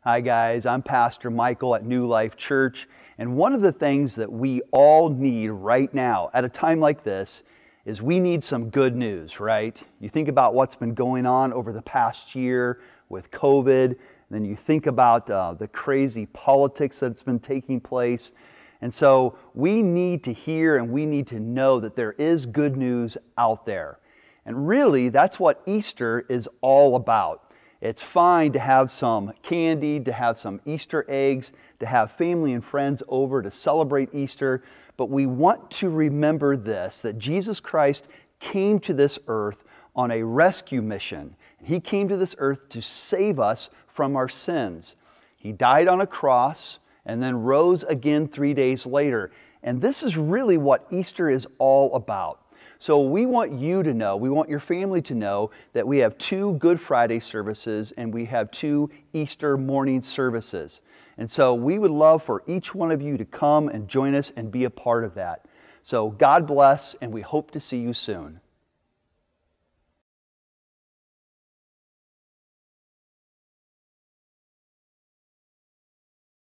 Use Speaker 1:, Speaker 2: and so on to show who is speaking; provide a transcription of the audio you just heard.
Speaker 1: Hi guys, I'm Pastor Michael at New Life Church, and one of the things that we all need right now at a time like this is we need some good news, right? You think about what's been going on over the past year with COVID, and then you think about the crazy politics that's been taking place. And so we need to hear and we need to know that there is good news out there. And really, that's what Easter is all about. It's fine to have some candy, to have some Easter eggs, to have family and friends over to celebrate Easter, but we want to remember this, that Jesus Christ came to this earth on a rescue mission. He came to this earth to save us from our sins. He died on a cross and then rose again 3 days later. And this is really what Easter is all about. So we want you to know, we want your family to know that we have 2 Good Friday services and we have 2 Easter morning services. And so we would love for each one of you to come and join us and be a part of that. So God bless, and we hope to see you soon.